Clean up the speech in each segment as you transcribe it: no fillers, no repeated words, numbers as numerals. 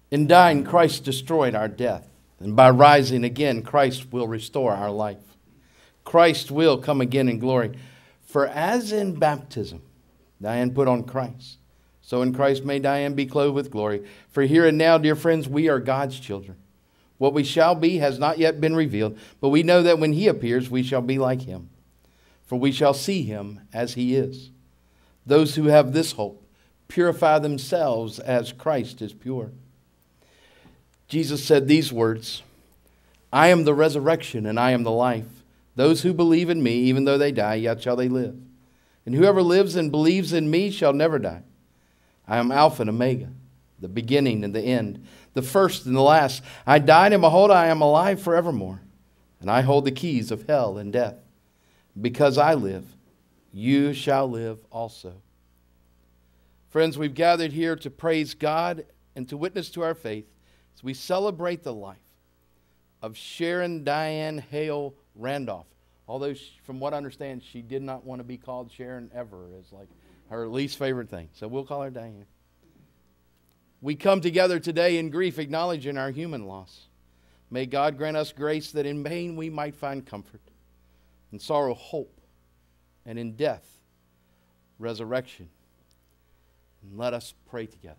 In dying, Christ destroyed our death. And by rising again, Christ will restore our life. Christ will come again in glory. For as in baptism, Diane put on Christ, so in Christ may Diane be clothed with glory. For here and now, dear friends, we are God's children. What we shall be has not yet been revealed, but we know that when he appears, we shall be like him. For we shall see him as he is. Those who have this hope purify themselves as Christ is pure. Jesus said these words, I am the resurrection and I am the life. Those who believe in me, even though they die, yet shall they live. And whoever lives and believes in me shall never die. I am Alpha and Omega, the beginning and the end, the first and the last. I died, and behold, I am alive forevermore. And I hold the keys of hell and death. Because I live, you shall live also. Friends, we've gathered here to praise God and to witness to our faith as we celebrate the life of Sharon Diane Hale Randolph. Although, from what I understand, she did not want to be called Sharon ever. It's like her least favorite thing. So we'll call her Diane. We come together today in grief, acknowledging our human loss. May God grant us grace that in pain we might find comfort, in sorrow, hope, and in death, resurrection. And let us pray together.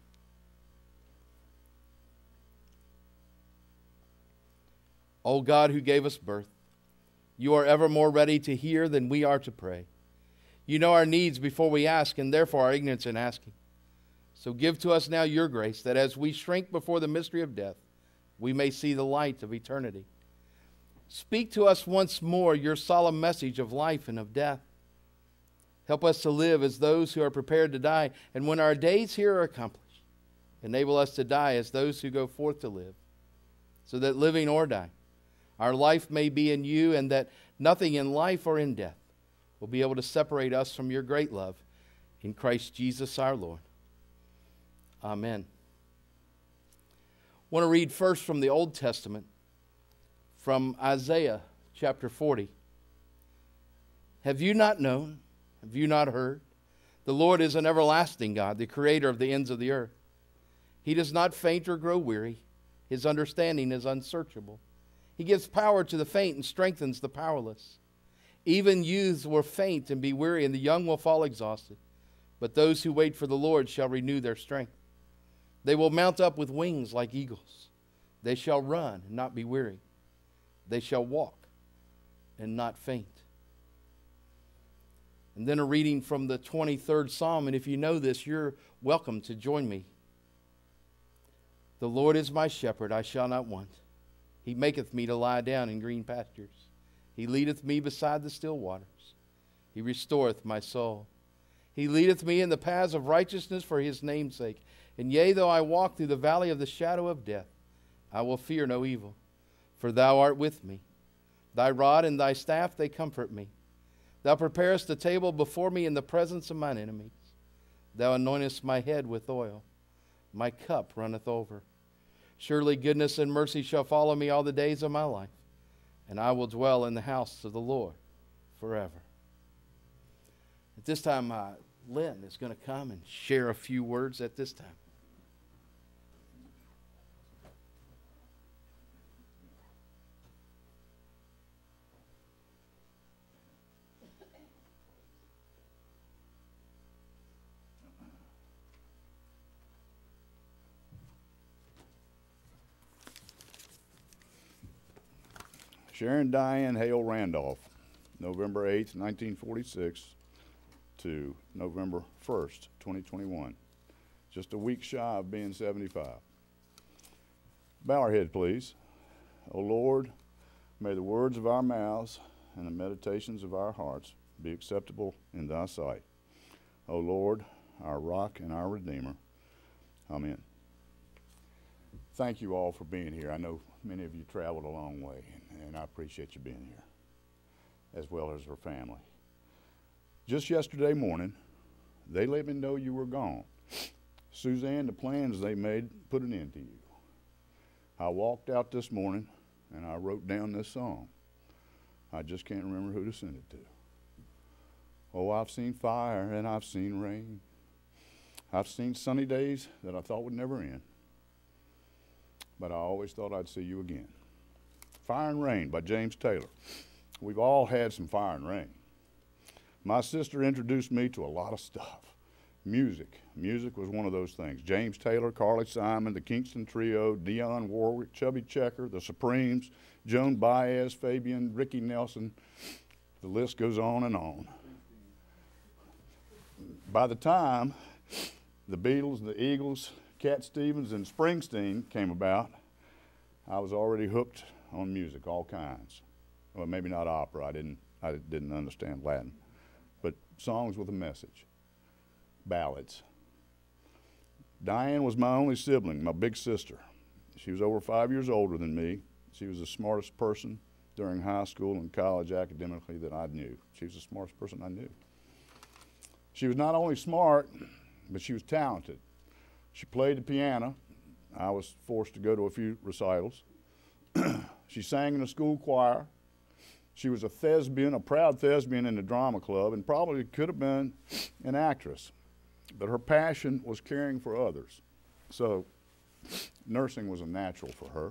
O God, who gave us birth, you are ever more ready to hear than we are to pray. You know our needs before we ask, and therefore our ignorance in asking. So give to us now your grace, that as we shrink before the mystery of death, we may see the light of eternity. Speak to us once more your solemn message of life and of death. Help us to live as those who are prepared to die, and when our days here are accomplished, enable us to die as those who go forth to live, so that living or dying, our life may be in you, and that nothing in life or in death will be able to separate us from your great love in Christ Jesus our Lord. Amen. I want to read first from the Old Testament, from Isaiah chapter 40. Have you not known? Have you not heard? The Lord is an everlasting God, the creator of the ends of the earth. He does not faint or grow weary. His understanding is unsearchable. He gives power to the faint and strengthens the powerless. Even youths will faint and be weary, and the young will fall exhausted. But those who wait for the Lord shall renew their strength. They will mount up with wings like eagles. They shall run and not be weary. They shall walk and not faint. And then a reading from the 23rd Psalm, and if you know this, you're welcome to join me. The Lord is my shepherd, I shall not want. He maketh me to lie down in green pastures. He leadeth me beside the still waters. He restoreth my soul. He leadeth me in the paths of righteousness for his name's sake. And yea, though I walk through the valley of the shadow of death, I will fear no evil, for thou art with me. Thy rod and thy staff, they comfort me. Thou preparest a table before me in the presence of mine enemies. Thou anointest my head with oil. My cup runneth over. Surely goodness and mercy shall follow me all the days of my life, and I will dwell in the house of the Lord forever. At this time, Lynn is going to come and share a few words at this time. Sharon Diane Hale Randolph, November 8th, 1946 to November 1st, 2021. Just a week shy of being 75. Bow our head, please. O Lord, may the words of our mouths and the meditations of our hearts be acceptable in thy sight. O Lord, our rock and our redeemer. Amen. Thank you all for being here. I know many of you traveled a long way, and I appreciate you being here, as well as her family. Just yesterday morning, they let me know you were gone. Suzanne, the plans they made put an end to you. I walked out this morning, and I wrote down this song. I just can't remember who to send it to. Oh, I've seen fire and I've seen rain. I've seen sunny days that I thought would never end. but I always thought I'd see you again. Fire and Rain by James Taylor. We've all had some fire and rain. My sister introduced me to a lot of stuff. Music. Music was one of those things. James Taylor, Carly Simon, the Kingston Trio, Dionne Warwick, Chubby Checker, the Supremes, Joan Baez, Fabian, Ricky Nelson. The list goes on and on. By the time the Beatles, the Eagles, Cat Stevens, and Springsteen came about, I was already hooked on music, all kinds. Well, maybe not opera. I didn't understand Latin, but songs with a message, ballads. Diane was my only sibling, my big sister. She was over 5 years older than me. She was the smartest person during high school and college academically that I knew. She was the smartest person I knew. She was not only smart, but she was talented. She played the piano. I was forced to go to a few recitals. She sang in the school choir. She was a thespian, a proud thespian in the drama club, and probably could have been an actress. But her passion was caring for others. So nursing was a natural for her.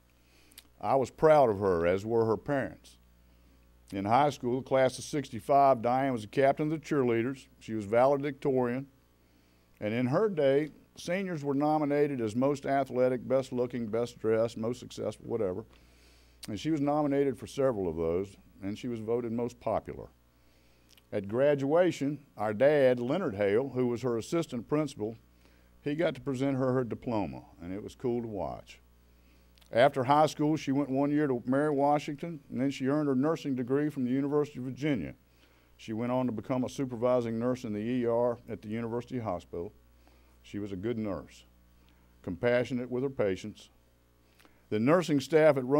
I was proud of her, as were her parents. In high school, the class of '65, Diane was the captain of the cheerleaders. She was valedictorian. And in her day, seniors were nominated as most athletic, best looking, best dressed, most successful, whatever. And she was nominated for several of those, and she was voted most popular. At graduation, our dad, Leonard Hale, who was her assistant principal, he got to present her diploma, and it was cool to watch. After high school, she went 1 year to Mary Washington, and then she earned her nursing degree from the University of Virginia. She went on to become a supervising nurse in the ER at the University Hospital. She was a good nurse, compassionate with her patients. The nursing staff at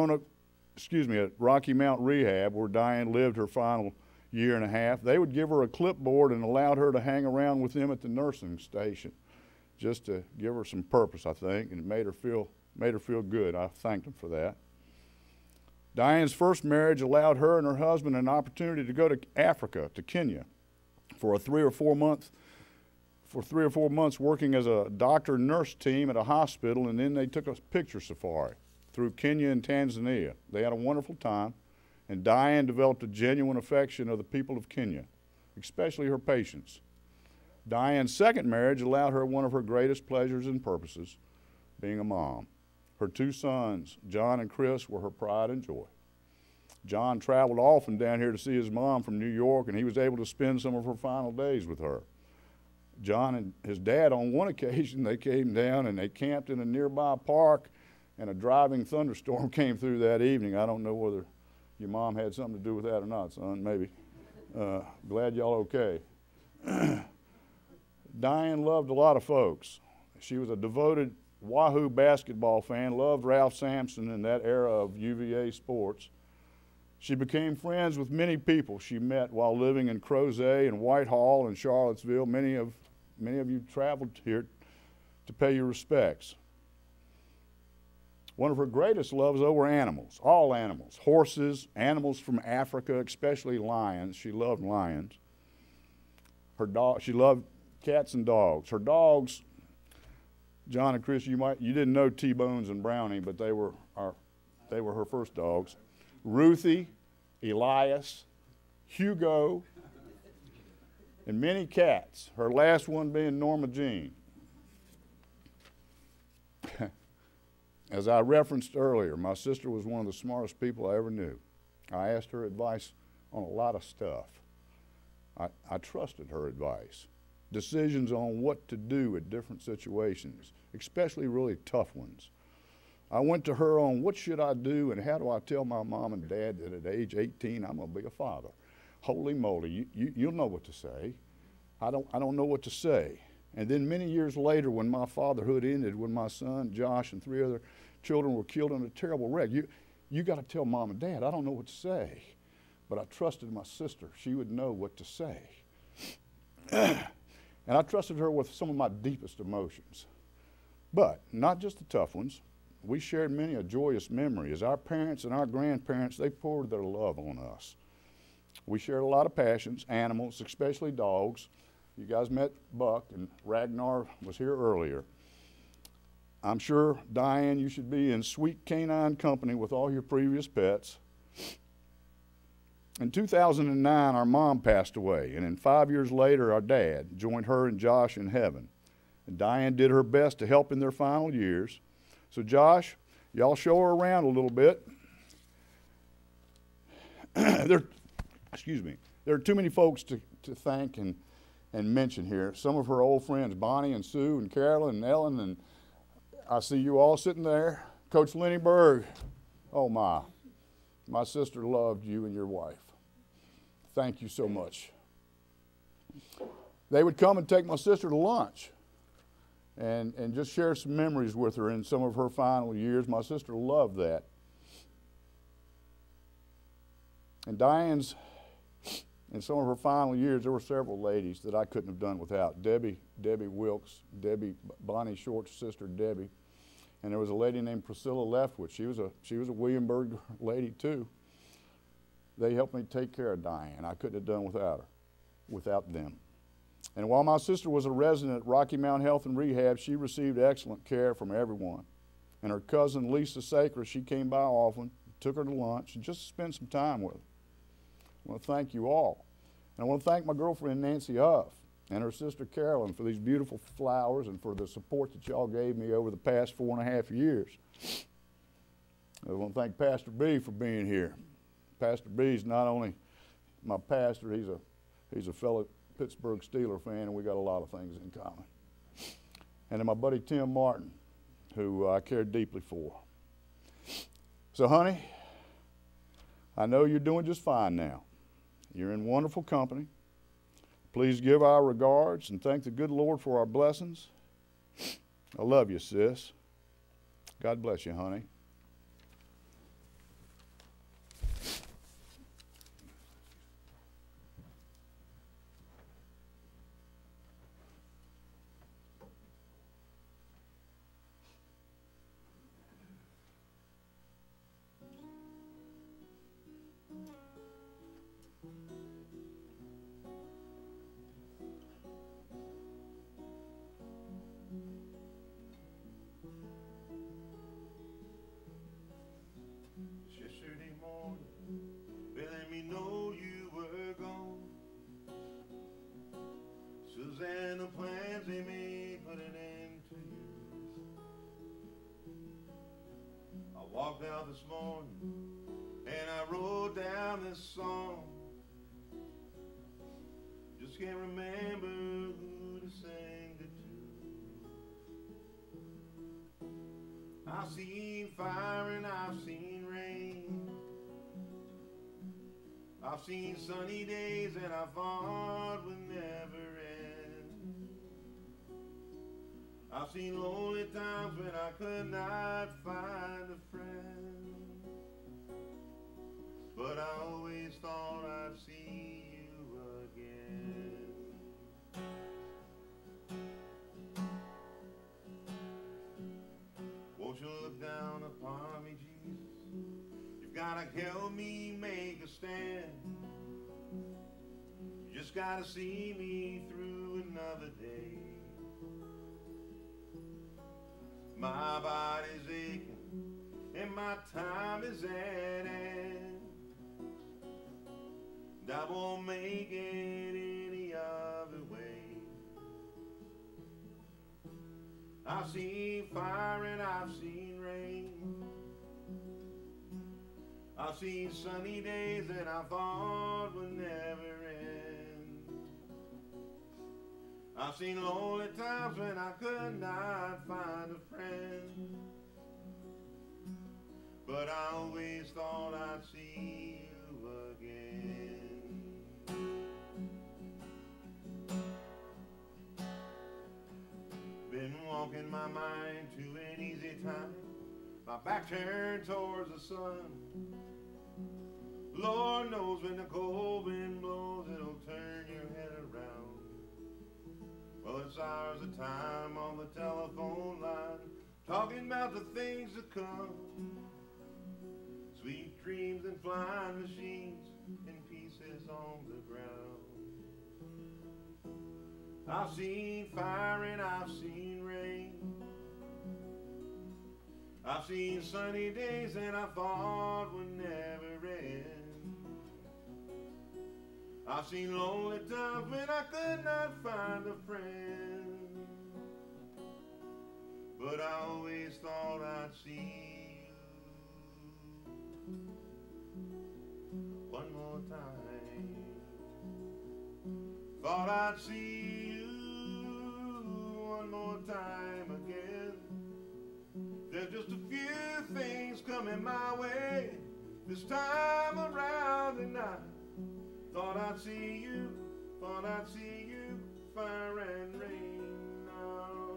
Rocky Mount Rehab, where Diane lived her final year and a half, they would give her a clipboard and allowed her to hang around with them at the nursing station, just to give her some purpose, I think, and it made her feel good. I thanked them for that. Diane's first marriage allowed her and her husband an opportunity to go to Africa, to Kenya, for 3 or 4 months working as a doctor-nurse team at a hospital, and then they took a picture safari through Kenya and Tanzania. They had a wonderful time, and Diane developed a genuine affection of the people of Kenya, especially her patients. Diane's second marriage allowed her one of her greatest pleasures and purposes, being a mom. Her 2 sons, John and Chris, were her pride and joy. John traveled often down here to see his mom from New York, and he was able to spend some of her final days with her. John and his dad, on one occasion, they came down and they camped in a nearby park, and a driving thunderstorm came through that evening. I don't know whether your mom had something to do with that or not, son, maybe. Glad y'all okay. Diane loved a lot of folks. She was a devoted Wahoo basketball fan, loved Ralph Sampson in that era of UVA sports. She became friends with many people she met while living in Crozet and Whitehall and Charlottesville. Many of you traveled here to pay your respects. One of her greatest loves, though, were animals, all animals, horses, animals from Africa, especially lions. She loved lions. She loved cats and dogs. Her dogs, John and Chris, you didn't know T-Bones and Brownie, but they were her first dogs. Ruthie, Elias, Hugo, and many cats, her last one being Norma Jean. As I referenced earlier, my sister was one of the smartest people I ever knew. I asked her advice on a lot of stuff. I trusted her advice. Decisions on what to do at different situations, especially really tough ones. I went to her on what should I do and how do I tell my mom and dad that at age 18 I'm going to be a father. Holy moly, you'll know what to say. I don't know what to say. And then many years later, when my fatherhood ended, when my son Josh and 3 other children were killed in a terrible wreck, you got to tell mom and dad, I don't know what to say. But I trusted my sister. She would know what to say. And I trusted her with some of my deepest emotions. But not just the tough ones. We shared many a joyous memory as our parents and our grandparents, they poured their love on us. We shared a lot of passions, animals, especially dogs. You guys met Buck, and Ragnar was here earlier. I'm sure, Diane, you should be in sweet canine company with all your previous pets. In 2009, our mom passed away, and then 5 years later, our dad joined her and Josh in heaven. And Diane did her best to help in their final years. So Josh, y'all show her around a little bit. Excuse me. There are too many folks to thank and mention here. Some of her old friends, Bonnie and Sue and Carolyn and Ellen, and I see you all sitting there. Coach Lenny Berg, oh my sister loved you and your wife. Thank you so much. They would come and take my sister to lunch and just share some memories with her in some of her final years. My sister loved that. And Diane's, in some of her final years, there were several ladies that I couldn't have done without. Debbie Wilkes, Bonnie Short's sister Debbie. And there was a lady named Priscilla Leftwich. She was a Williamsburg lady too. They helped me take care of Diane. I couldn't have done without them. And while my sister was a resident at Rocky Mount Health and Rehab, she received excellent care from everyone. And her cousin Lisa Sacre, she came by often, took her to lunch, and just spent some time with her. I want to thank you all. And I want to thank my girlfriend Nancy Huff and her sister Carolyn for these beautiful flowers and for the support that y'all gave me over the past 4.5 years. I want to thank Pastor B for being here. Pastor B is not only my pastor, he's a fellow Pittsburgh Steeler fan, and we got a lot of things in common. And then my buddy Tim Martin, who I care deeply for. So honey, I know you're doing just fine now. You're in wonderful company. Please give our regards and thank the good Lord for our blessings. I love you, sis. God bless you, honey. And the plans they made put an end to you. I walked out this morning and I wrote down this song. Just can't remember who to sing it to. I've seen fire and I've seen rain. I've seen sunny days and I thought would never end. I've seen lonely times when I could not find a friend, but I always thought I'd see you again. Won't you look down upon me, Jesus? You've gotta help me make a stand. You just gotta see me through another day. My body's aching and my time is at end, and I won't make it any other way. I've seen fire and I've seen rain. I've seen sunny days that I thought would never end. I've seen lonely times when I could not find a friend, but I always thought I'd see you again. Been walking my mind to an easy time, my back turned towards the sun. Lord knows when the cold wind blows, it'll turn your head around. Well, it's hours of time on the telephone line, talking about the things to come. Sweet dreams and flying machines and pieces on the ground. I've seen fire and I've seen rain. I've seen sunny days that I thought would never end. I've seen lonely times when I could not find a friend. But I always thought I'd see you one more time. Thought I'd see you one more time again. There's just a few things coming my way this time around, and I thought I'd see you, fire and rain now.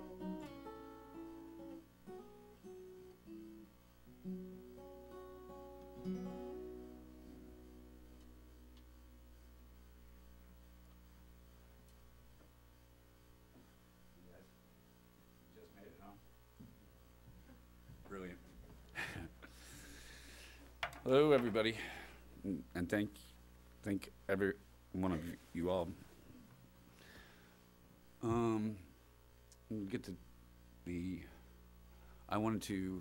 Just made it, huh? Brilliant. Hello, everybody, and thank every one of you all. Get to the. I wanted to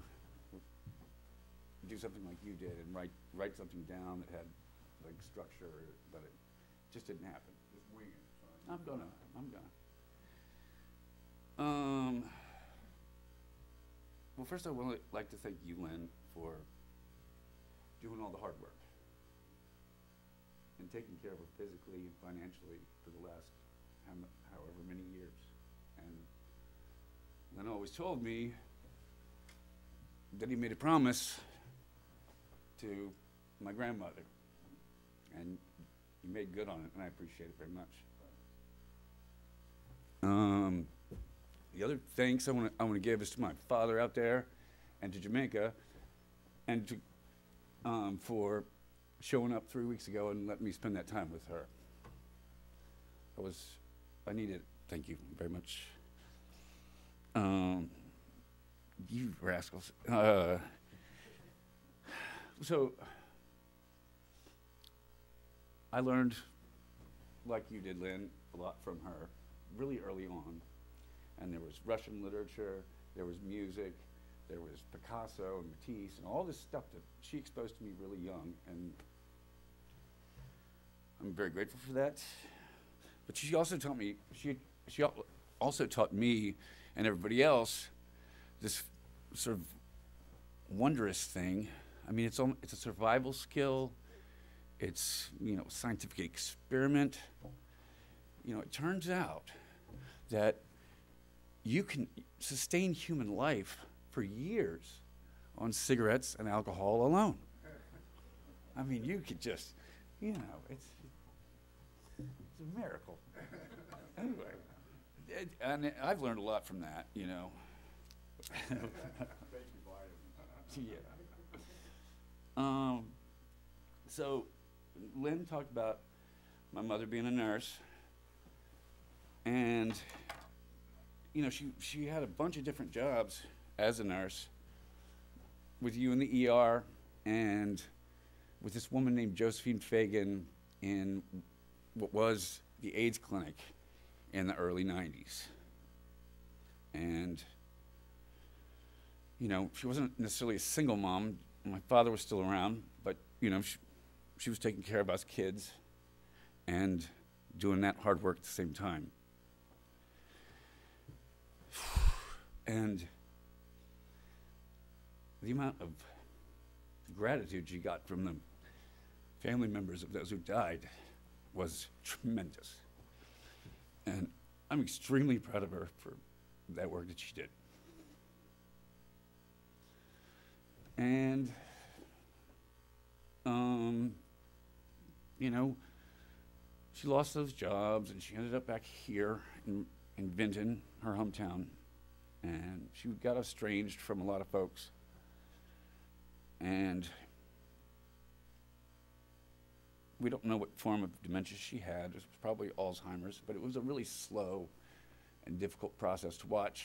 do something like you did and write something down that had like structure, but it just didn't happen. Just wing it. Sorry. I'm gonna. Well, first I would like to thank you, Lynn, for doing all the hard work and taking care of her physically and financially for the last however many years. And Lynn always told me that he made a promise to my grandmother, and you made good on it, and I appreciate it very much. The other thanks I want to give is to my father out there, and to Jamaica, and to for showing up 3 weeks ago and letting me spend that time with her. I needed it. Thank you very much. You rascals. So I learned, like you did, Lynn, a lot from her really early on. And there was Russian literature, there was music, there was Picasso and Matisse, and all this stuff that she exposed to me really young, and I'm very grateful for that. But she also taught me, she also taught me and everybody else this sort of wondrous thing. I mean, it's a survival skill. It's, a scientific experiment. It turns out that you can sustain human life for years on cigarettes and alcohol alone. I mean, you could just, it's a miracle. Anyway, and I've learned a lot from that, Thank you, Yeah. So Lynn talked about my mother being a nurse, and she had a bunch of different jobs as a nurse, with you in the ER, and with this woman named Josephine Fagan in what was the AIDS clinic in the early 90s. And, she wasn't necessarily a single mom. My father was still around, but, she was taking care of us kids and doing that hard work at the same time. And the amount of gratitude she got from the family members of those who died was tremendous. And I'm extremely proud of her for that work that she did. And, she lost those jobs, and she ended up back here in Vinton, her hometown. And she got estranged from a lot of folks. And we don't know what form of dementia she had. It was probably Alzheimer's, but it was a really slow and difficult process to watch.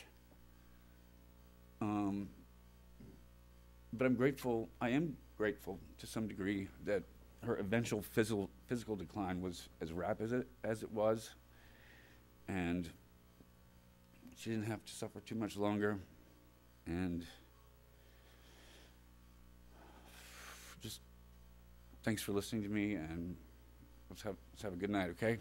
But I am grateful to some degree that her eventual physical decline was as rapid as it was, and she didn't have to suffer too much longer. And just thanks for listening to me, and let's have a good night, okay?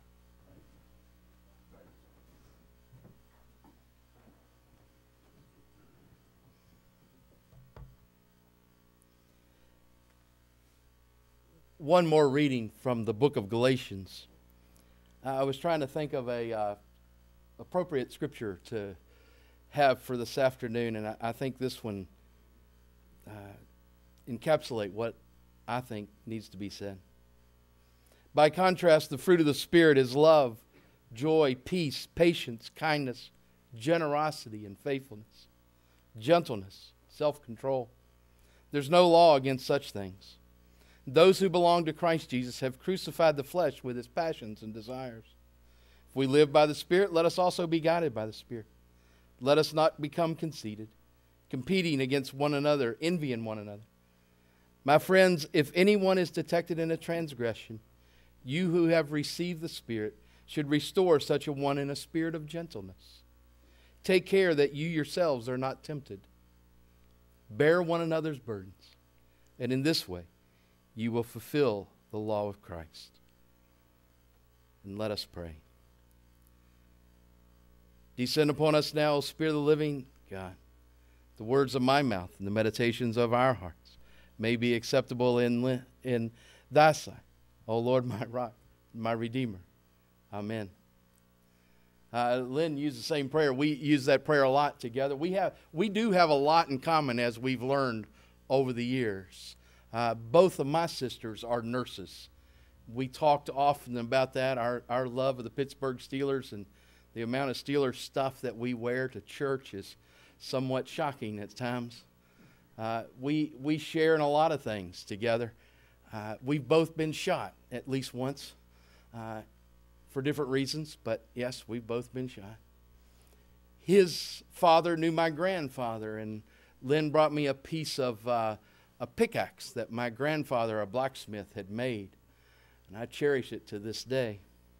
One more reading from the book of Galatians. I was trying to think of a appropriate scripture to have for this afternoon, and I think this one encapsulate what I think needs to be said. By contrast, the fruit of the Spirit is love, joy, peace, patience, kindness, generosity, and faithfulness, gentleness, self-control. There's no law against such things. Those who belong to Christ Jesus have crucified the flesh with its passions and desires. If we live by the Spirit, let us also be guided by the Spirit. Let us not become conceited, competing against one another, envying one another. My friends, if anyone is detected in a transgression, you who have received the Spirit should restore such a one in a spirit of gentleness. Take care that you yourselves are not tempted. Bear one another's burdens, and in this way you will fulfill the law of Christ. And let us pray. Descend upon us now, O Spirit of the living God. The words of my mouth and the meditations of our hearts may be acceptable in thy sight, O Lord, my rock, my redeemer. Amen. Lynn used the same prayer. We use that prayer a lot together. We do have a lot in common, as we've learned over the years. Both of my sisters are nurses. We talked often about that, our love of the Pittsburgh Steelers, and the amount of Steelers stuff that we wear to church is somewhat shocking at times. We share in a lot of things together. We've both been shot at least once for different reasons, but yes, we've both been shot. His father knew my grandfather, and Lynn brought me a piece of a pickaxe that my grandfather, a blacksmith, had made, and I cherish it to this day.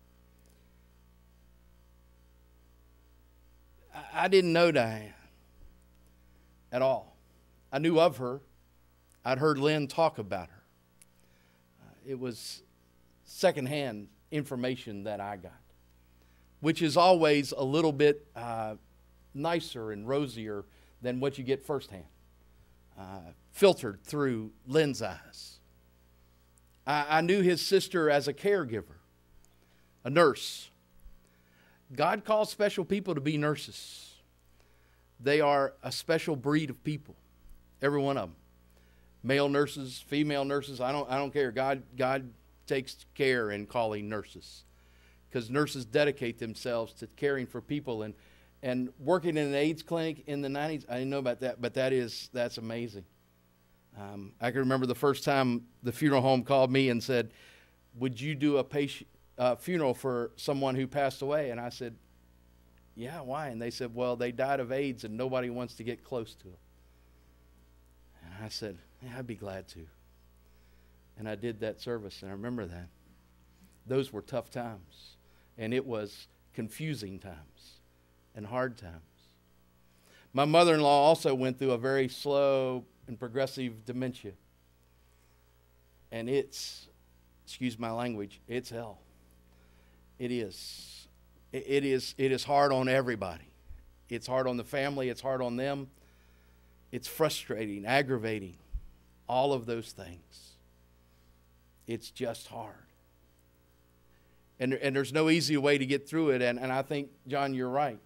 I didn't know Diane at all. I knew of her. I'd heard Lynn talk about her. It was secondhand information that I got, which is always a little bit nicer and rosier than what you get firsthand, filtered through Lynn's eyes. I knew his sister as a caregiver, a nurse. God calls special people to be nurses. They are a special breed of people, every one of them. Male nurses, female nurses, I don't care. God takes care in calling nurses, because nurses dedicate themselves to caring for people. And working in an AIDS clinic in the 90s, I didn't know about that, but that's amazing. I can remember the first time the funeral home called me and said, "Would you do a funeral for someone who passed away?" And I said, "Yeah, why?" And they said, "Well, they died of AIDS and nobody wants to get close to them." And I said, "Yeah, I'd be glad to." And I did that service, and I remember that. Those were tough times, and it was confusing times and hard times. My mother-in-law also went through a very slow and progressive dementia. And it's, excuse my language, it's hell. It is. It is hard on everybody. It's hard on the family. It's hard on them. It's frustrating, aggravating, all of those things. It's just hard. And there's no easy way to get through it. And I think, John, you're right.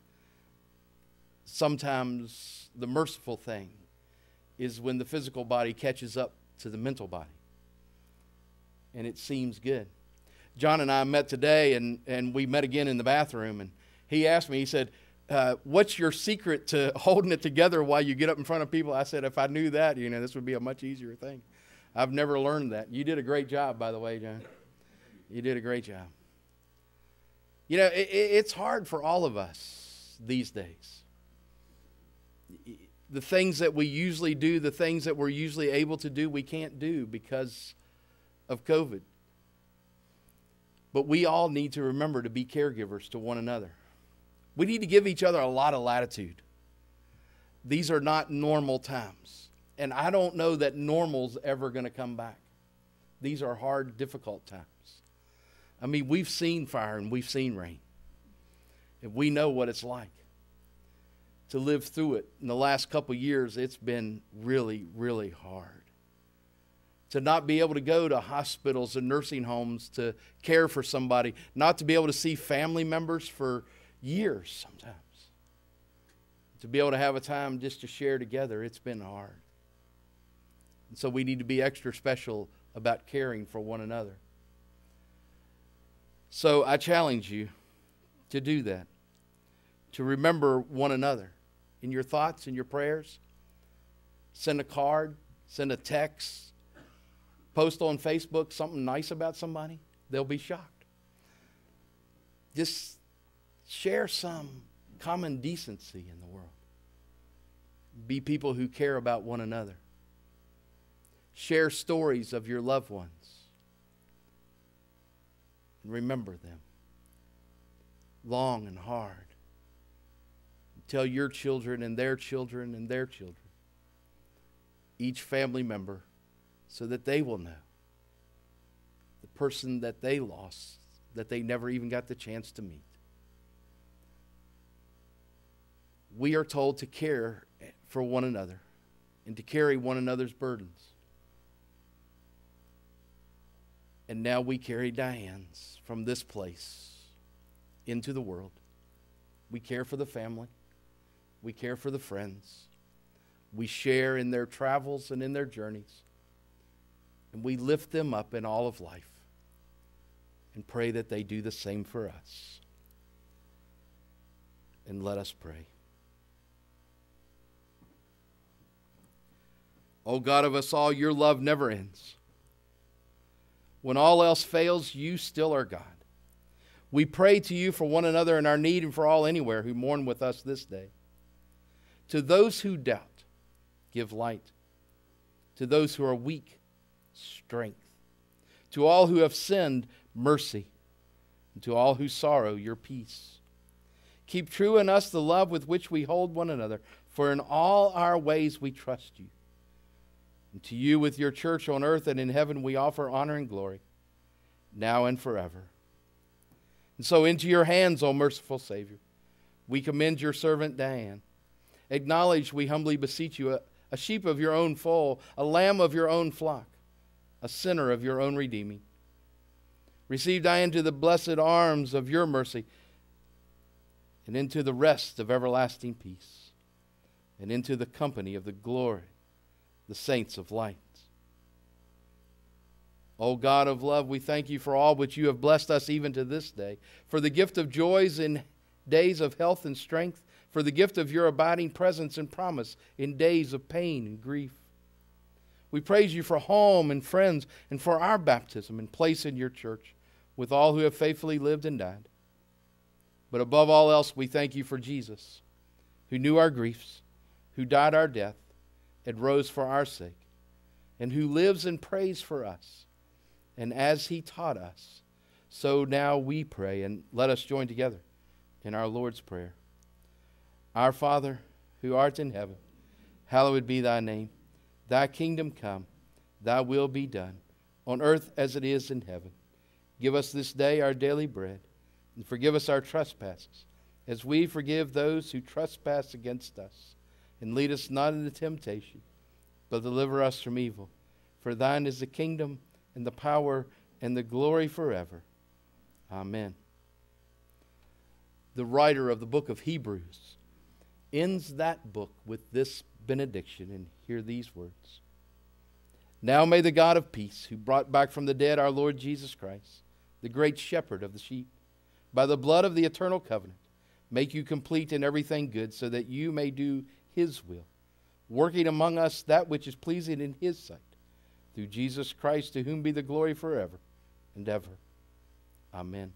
Sometimes the merciful thing is when the physical body catches up to the mental body. And it seems good. John and I met today, and we met again in the bathroom. And he asked me, he said, "What's your secret to holding it together while you get up in front of people?" I said, "If I knew that, this would be a much easier thing." I've never learned that. You did a great job, by the way, John. You did a great job. It's hard for all of us these days. The things that we usually do, the things that we're usually able to do, we can't do because of COVID. But we all need to remember to be caregivers to one another. We need to give each other a lot of latitude. These are not normal times. And I don't know that normal's ever going to come back. These are hard, difficult times. I mean, we've seen fire and we've seen rain. And we know what it's like to live through it. In the last couple of years, it's been really, really hard. To not be able to go to hospitals and nursing homes to care for somebody, not to be able to see family members for years sometimes. To be able to have a time just to share together, it's been hard. And so we need to be extra special about caring for one another. So I challenge you to do that, to remember one another in your thoughts, in your prayers. Send a card, send a text, post on Facebook something nice about somebody. They'll be shocked. Just share some common decency in the world. Be people who care about one another. Share stories of your loved ones. And remember them. Long and hard. Tell your children and their children and their children. Each family member, so that they will know the person that they lost, that they never even got the chance to meet. We are told to care for one another and to carry one another's burdens. And now we carry Diane's from this place into the world. We care for the family. We care for the friends. We share in their travels and in their journeys. And we lift them up in all of life and pray that they do the same for us. And let us pray. O God of us all, your love never ends. When all else fails, you still are God. We pray to you for one another in our need and for all anywhere who mourn with us this day. To those who doubt, give light. To those who are weak, strength. To all who have sinned, mercy. And to all who sorrow, your peace. Keep true in us the love with which we hold one another, for in all our ways we trust you. And to you with your church on earth and in heaven we offer honor and glory, now and forever. And so into your hands, O merciful Savior, we commend your servant Diane. Acknowledge, we humbly beseech you, a sheep of your own fold, a lamb of your own flock, a sinner of your own redeeming. Receive Diane to the blessed arms of your mercy and into the rest of everlasting peace and into the company of the glory, the saints of light. O God of love, we thank you for all which you have blessed us even to this day, for the gift of joys in days of health and strength, for the gift of your abiding presence and promise in days of pain and grief. We praise you for home and friends and for our baptism and place in your church with all who have faithfully lived and died. But above all else, we thank you for Jesus, who knew our griefs, who died our death, and rose for our sake, and who lives and prays for us. And as he taught us, so now we pray, and let us join together in our Lord's Prayer. Our Father, who art in heaven, hallowed be thy name. Thy kingdom come, thy will be done, on earth as it is in heaven. Give us this day our daily bread, and forgive us our trespasses, as we forgive those who trespass against us. And lead us not into temptation, but deliver us from evil. For thine is the kingdom, and the power, and the glory forever. Amen. The writer of the book of Hebrews ends that book with this benediction, and hear these words. Now may the God of peace, who brought back from the dead our Lord Jesus Christ, the great shepherd of the sheep, by the blood of the eternal covenant, make you complete in everything good, so that you may do his will, working among us that which is pleasing in his sight, through Jesus Christ, to whom be the glory forever and ever. Amen.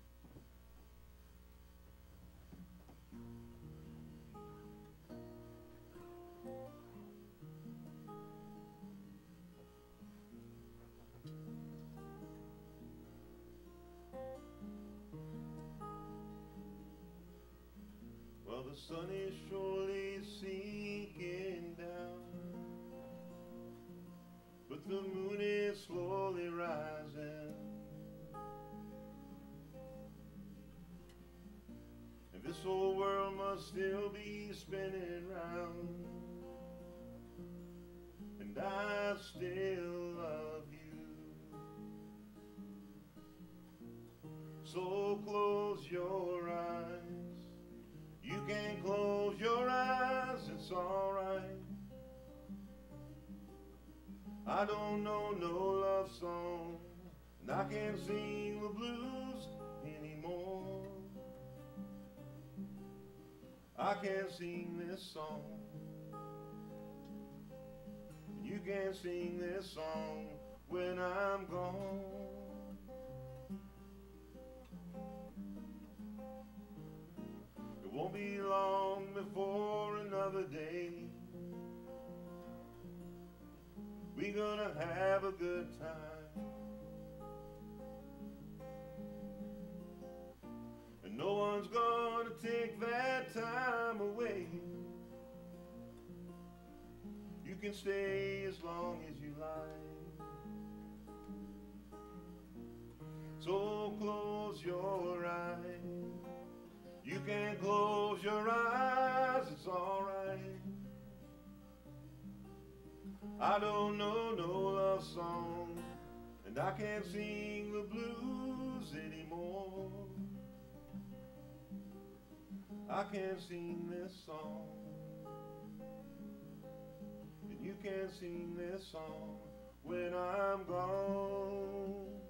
Well, the sun is surely sinking down. the moon is slowly rising, and this whole world must still be spinning round, and I still love you. So close your eyes. You can close your eyes, it's alright. I don't know no love song, and I can't sing the blues anymore. I can't sing this song. You can't sing this song when I'm gone. It won't be long before another day. We're gonna have a good time, and no one's gonna take that time away. You can stay as long as you like. So close your eyes. You can close your eyes, it's alright. I don't know no love song, and I can't sing the blues anymore. I can't sing this song, and you can't sing this song when I'm gone.